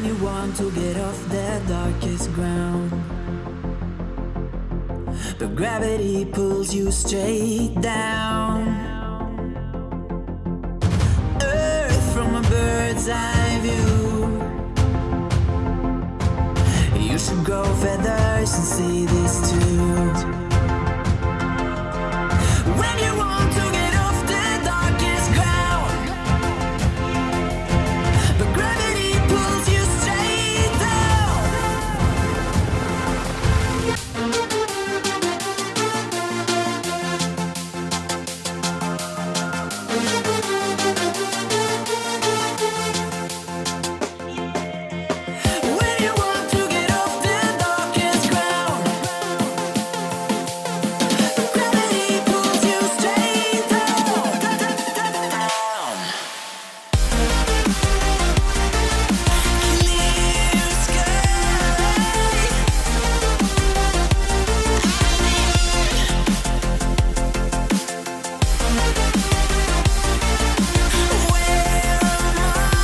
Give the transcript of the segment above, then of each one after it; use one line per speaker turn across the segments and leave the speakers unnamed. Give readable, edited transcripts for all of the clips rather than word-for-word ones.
you want to get off the darkest ground, but gravity pulls you straight down. Earth from a bird's eye view. You should grow feathers and see this too. When you want to get off the darkest ground, but gravity pulls you straight down. When you want to get off the darkest ground, but gravity pulls you straight down. Clear sky. Where am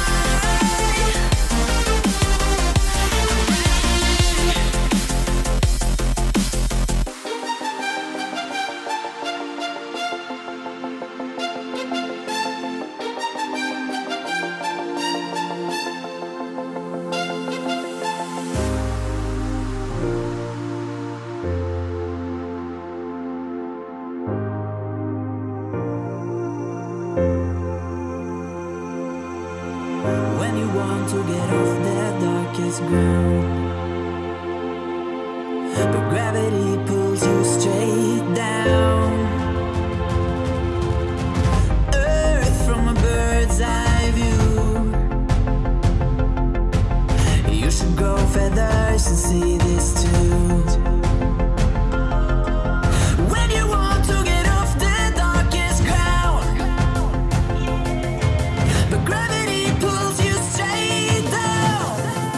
When you want to get off the darkest ground, but gravity pulls you straight down. Earth from a bird's eye view. You should grow feathers and see this too. When you want to get off the darkest ground, but gravity pulls you straight down.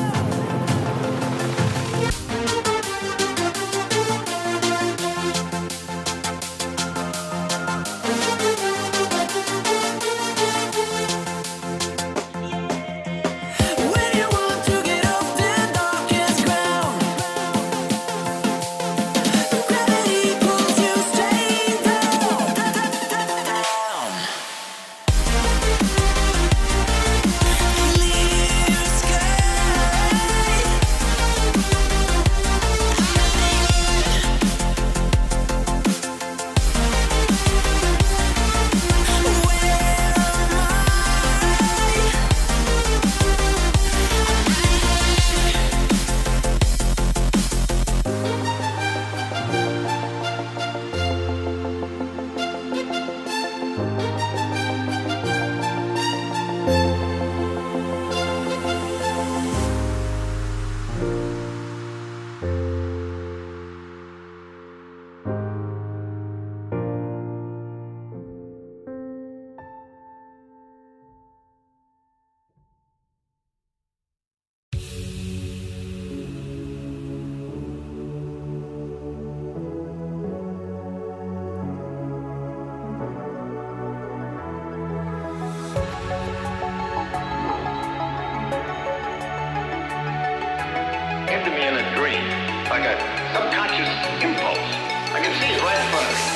When you want to get off the darkest ground, but gravity pulls you straight down. Clear sky. Where am
Came to me in a dream, like a subconscious impulse. I can see it right in front of me.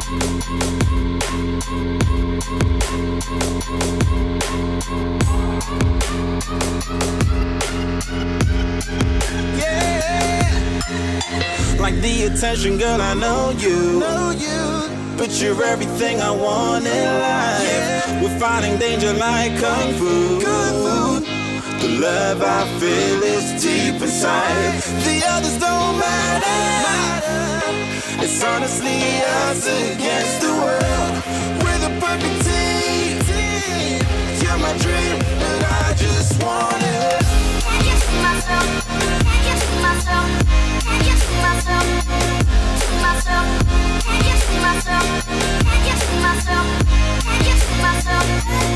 Like the attention, girl, I know you. But you're everything I want in life. We're fighting danger like Kung Fu. The love I feel is deep inside. The others don't matter. It's honestly us against the world. We're the perfect team. You're my dream, and I just want it.
Can't get to myself. Can't get to myself. Can't get to myself. To myself. Can't get to myself. Can't get to myself. Can't get to myself.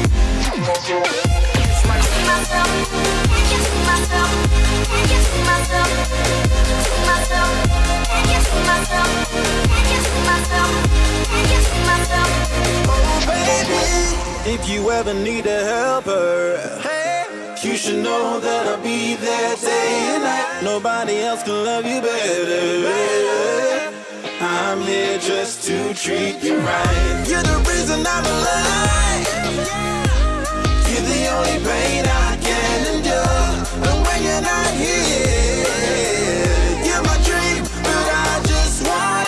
It's my to myself. Can't get to myself. Can't get to myself. To myself. Can't get to myself. Can't get to myself. Can't get to myself.
Oh baby, if you ever need a helper, you should know that I'll be there day and night. Nobody else can love you better. I'm here just to treat you right. You're the reason I'm alive. You're the only pain I can endure. But when you're not here, you're my dream, but I just want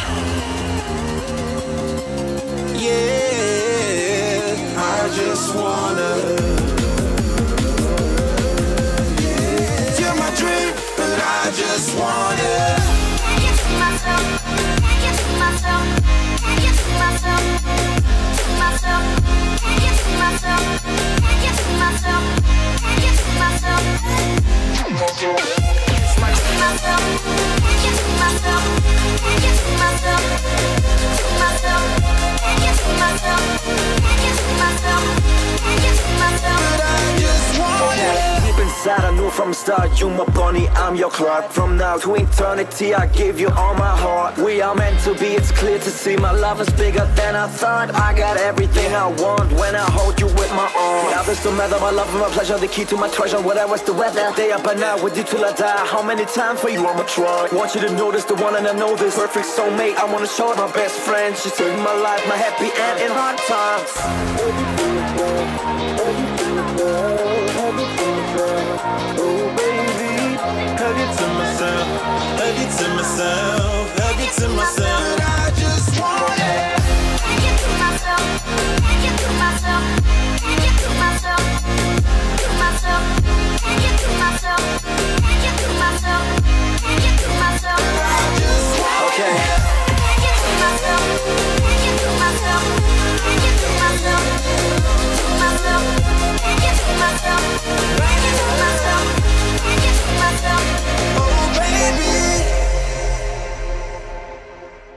it. Yeah, I just wanna. I just want it.
Can't get to myself. Can't get to myself. Can't get to myself. To myself. Can't get to myself. Can't get to myself. Can't get to myself. It's my to myself. Can't get to myself. Can't get to myself. To myself. Can't get to myself. Can't get to myself. Can't get to myself.
But I just want it.
Deep inside, I knew from the start, you my bunny, I'm your Clark. From now to eternity, I give you all my heart. We are meant to be, it's clear to see. My love is bigger than I thought. I got everything I want when I hold you with my arms. Now this don't matter, my love and my pleasure, the key to my treasure. Whatever's the weather, day up and out with you till I die. How many times for you I'ma try? Want you to notice the one and I know this. Perfect soulmate, I wanna show it my best friend. She saved my life, my happy end in hard times.
Oh baby, hug it to myself, hug it to myself, hug it to myself. I just want it.
Can't get to myself. Can't get to myself. Can't get to myself. To myself. Can't get to myself. Can't get to myself. Can't get to myself.
I just want
Okay.
it.
Can't get to myself. Can't get to myself. Can't get to myself. To myself. Can't get to myself. Can't get to myself. Can't get to myself.
Oh baby.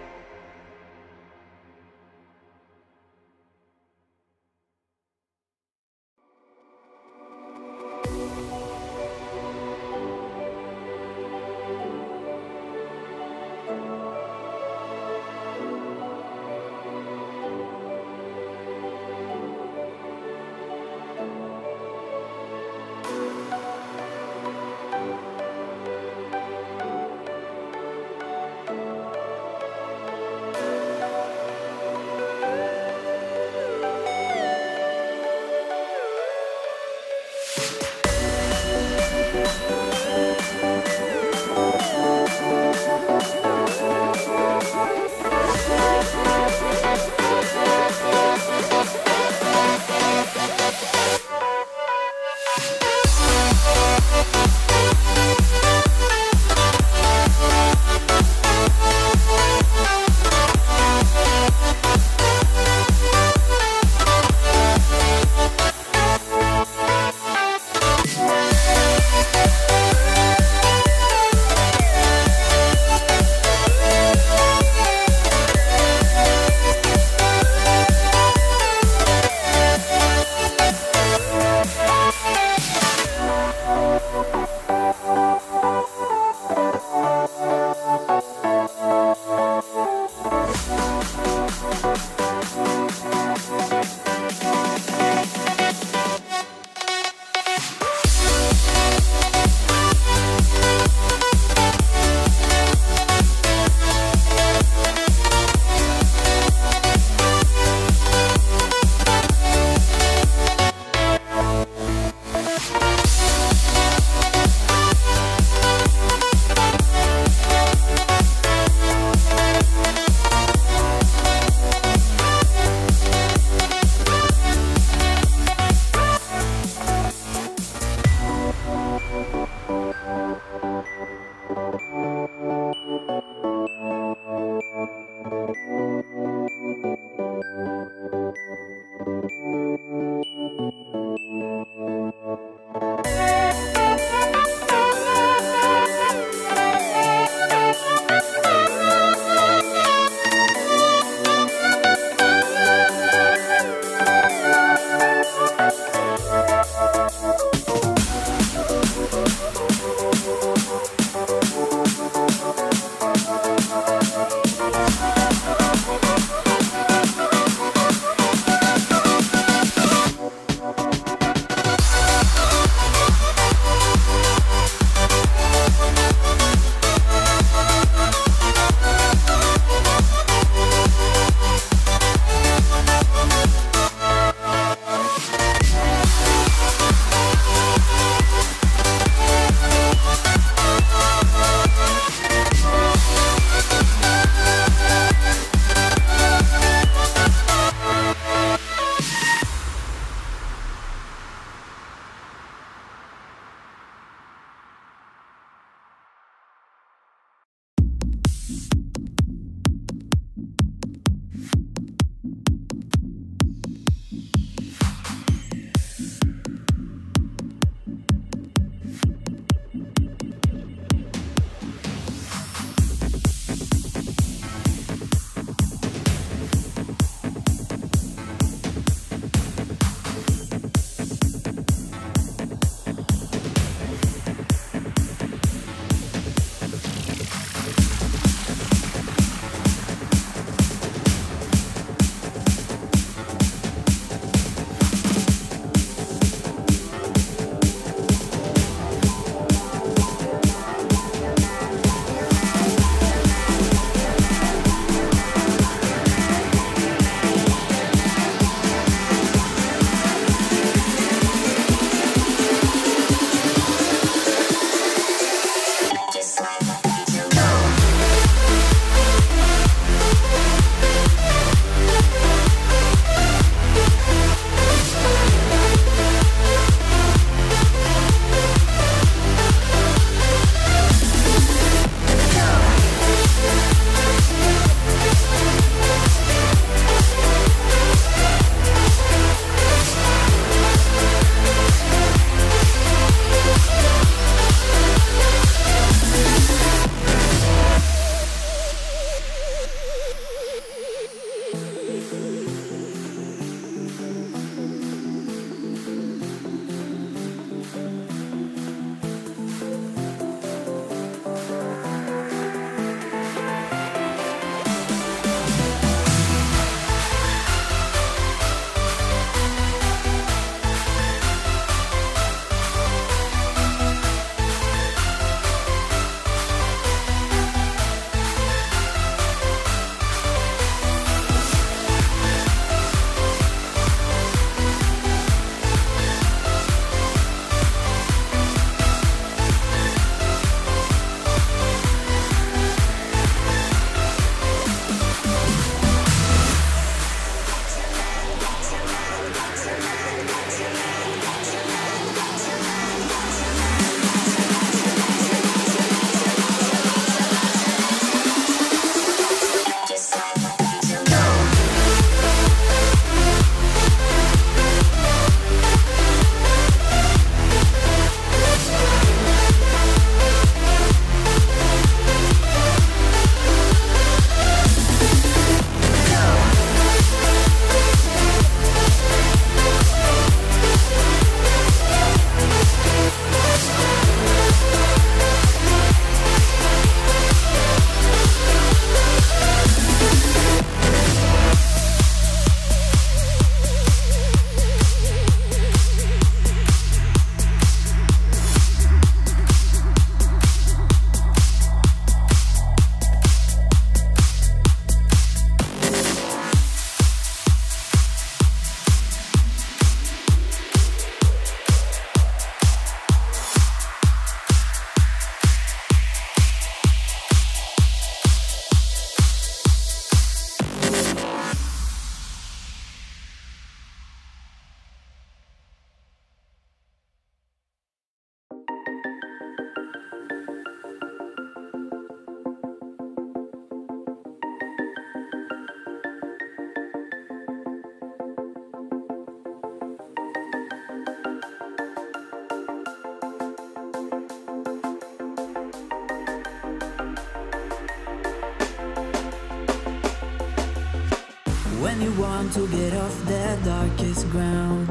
When you want to get off the darkest ground,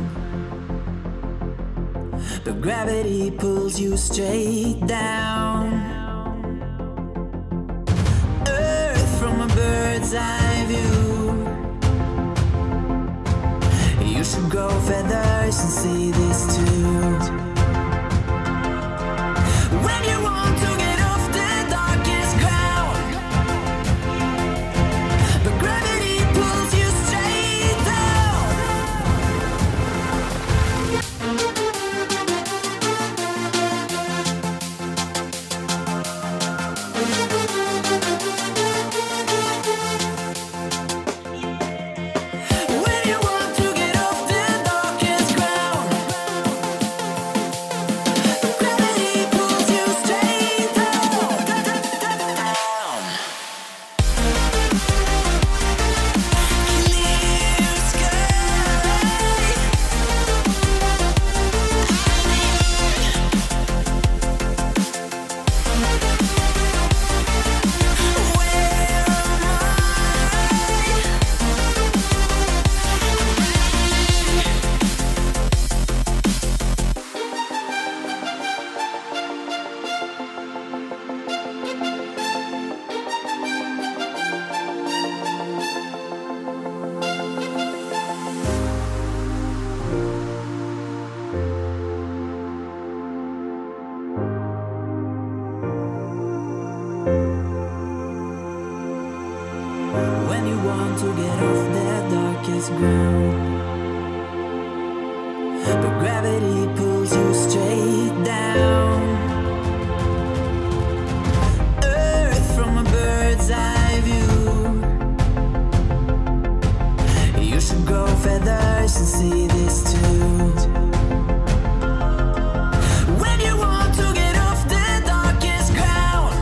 but gravity pulls you straight down. Earth from a bird's eye view. You should grow feathers and see this too. When you want to get off the darkest ground, but gravity pulls you straight down. When you want to get off the darkest ground, but gravity pulls you straight down. Clear sky. When you want to get off the darkest ground, but gravity pulls you straight down. Earth from a bird's eye view. You should grow feathers and see this too. When you want to get off the darkest ground,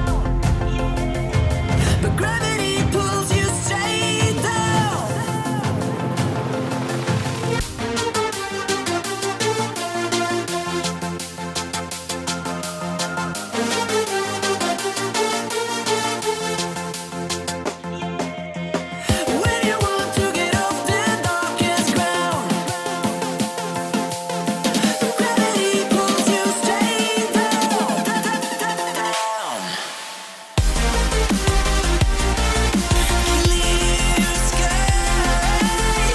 but gravity pulls you straight down. When you want to get off the darkest ground, but gravity pulls you straight down. Clear sky.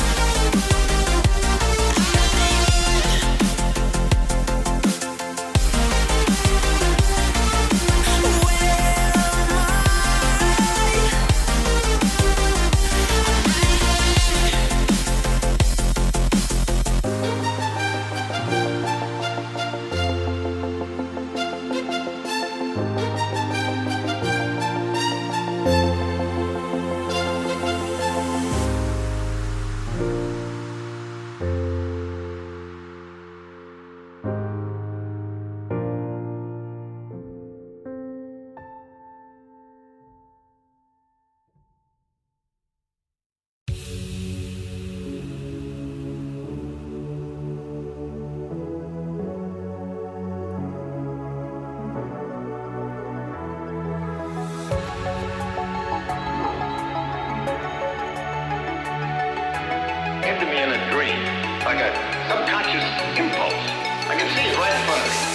Came to me in a dream, like a subconscious impulse. I can see it right in front of me.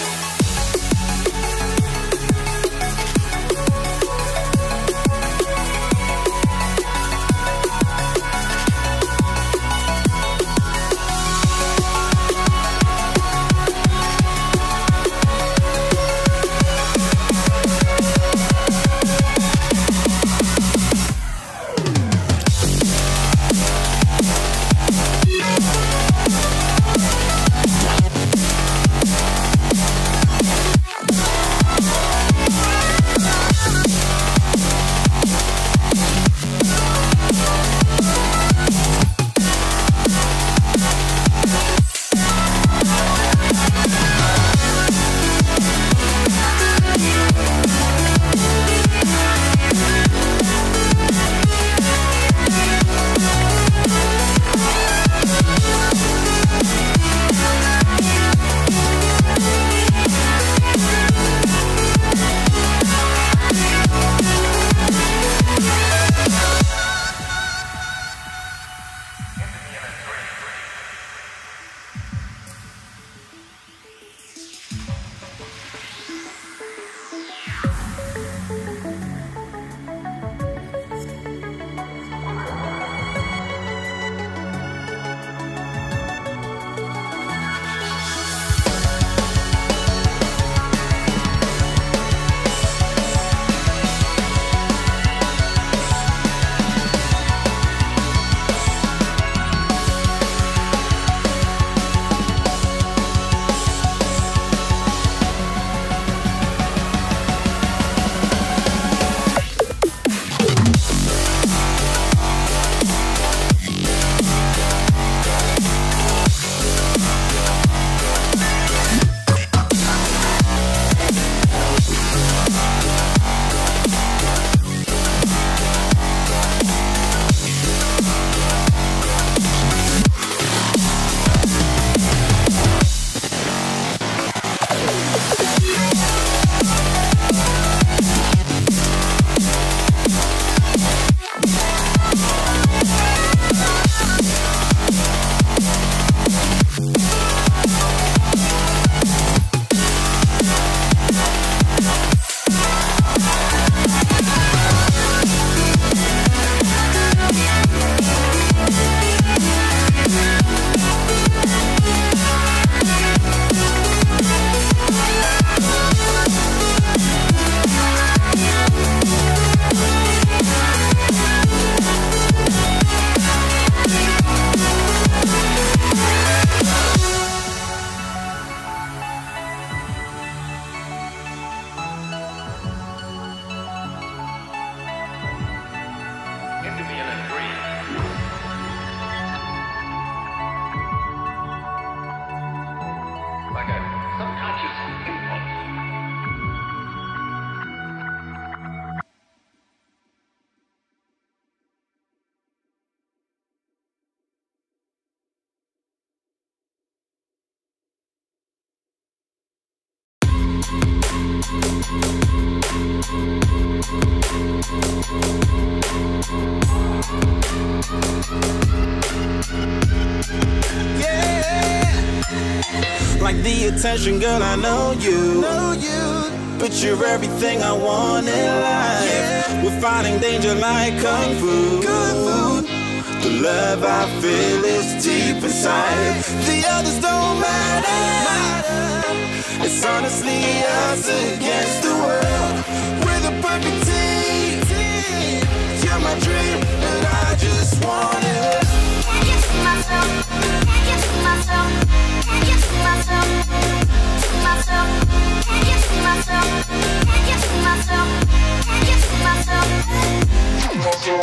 Like the attention, girl, I know you. But you're everything I want in life. We're fighting danger like kung fu. The love I feel is deep inside. The others don't matter. It's honestly us against the world. We're the perfect team. You're my dream, but I just want it.
Can't get to myself. Can't get to myself. Can't get to myself. To myself. Can't get to myself. Can't get to myself. Can't get to myself. To myself.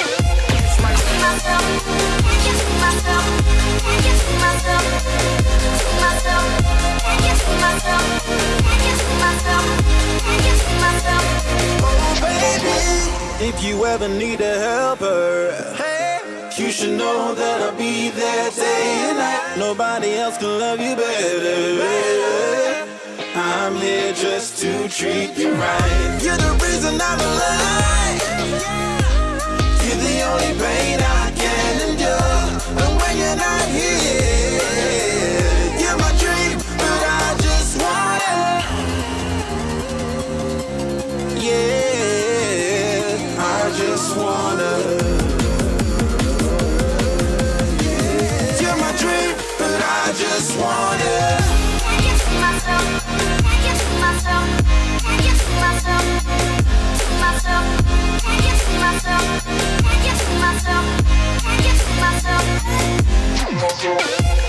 Can't get to myself. Can't get to myself. To myself. Can't get to myself. Can't get to myself. Can't get to myself.
Oh baby, if you ever need a helper, hey, you should know that I'll be there day and night. Nobody else can love you better. I'm here just to treat you right. You're the reason I'm alive. You're the only pain I can endure. And when you're not here, you're my dream, but I just want it. Yeah, I just wanna. You're my dream, but I just want it.
Can't get to myself. Can't get to myself. Can't get to myself. To myself. Can't get to myself. Can't get to myself. Can't get to myself. To myself.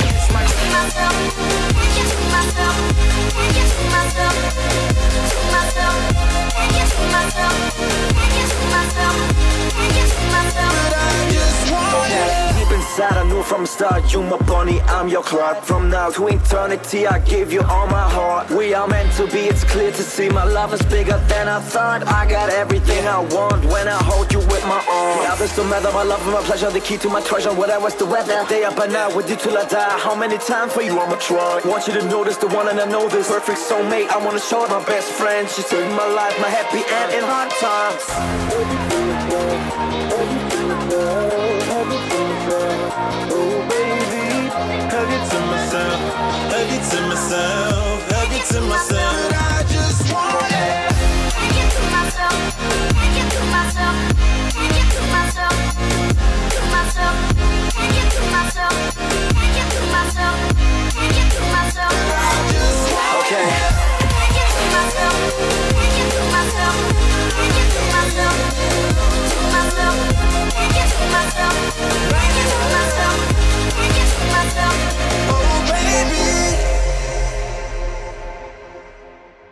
Can't get to myself. Can't get to myself. To myself. Can't get to myself. Can't get to myself. Can't get to myself.
But I just want it.
Deep inside I knew from the start, you my bunny, I'm your Clark. From now to eternity I give you all my heart. We are meant to be, it's clear to see. My love is bigger than I thought. I got everything I want when I hold you with my arms. Now this don't matter, my love and my pleasure, the key to my treasure. Whatever's the weather, day up and out with you till I die. How many times for you I'ma try? Want you to notice the one and I know this perfect soulmate. I wanna show it my best friend. She saved my life, my happy end in hard times.
Oh baby, hug it to myself, hug it to myself, hug it to myself. But I just want it.
Can't get to myself. Can't get to myself. Can't get to myself. To myself. Can't get to myself. Can't get to myself. Can't get to myself.
I just want
Okay.
Can't get to myself. Can't get to myself. Can't get to myself. To myself. Can't get to myself. Can't get to myself. Can't get to myself.
oh baby.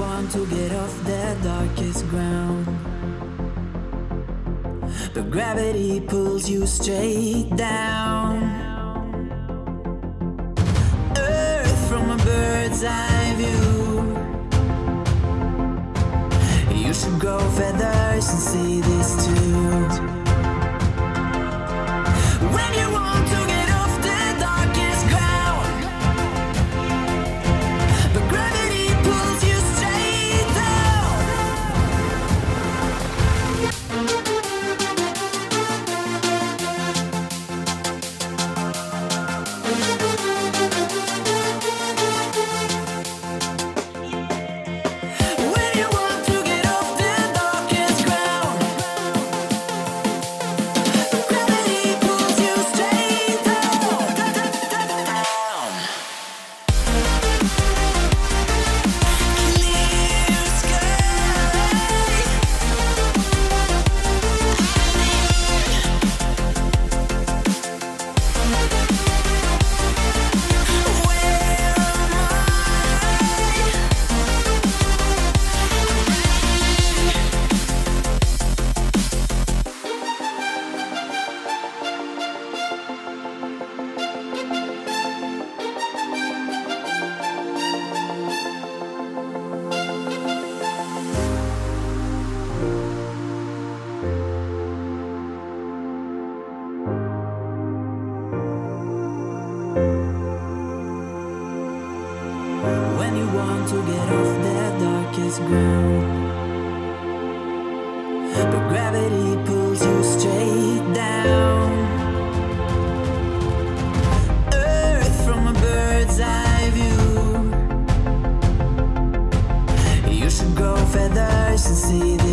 want to get off the darkest ground, but gravity pulls you straight down. Earth from a bird's eye view. You should grow feathers and see this too. When you want to get off the darkest ground, but gravity pulls you straight down. When you want to get off the darkest ground, but gravity pulls you straight down. Clear sky. When you want to get off the darkest ground, but gravity pulls you straight down. Earth from a bird's eye view. You should grow feathers and see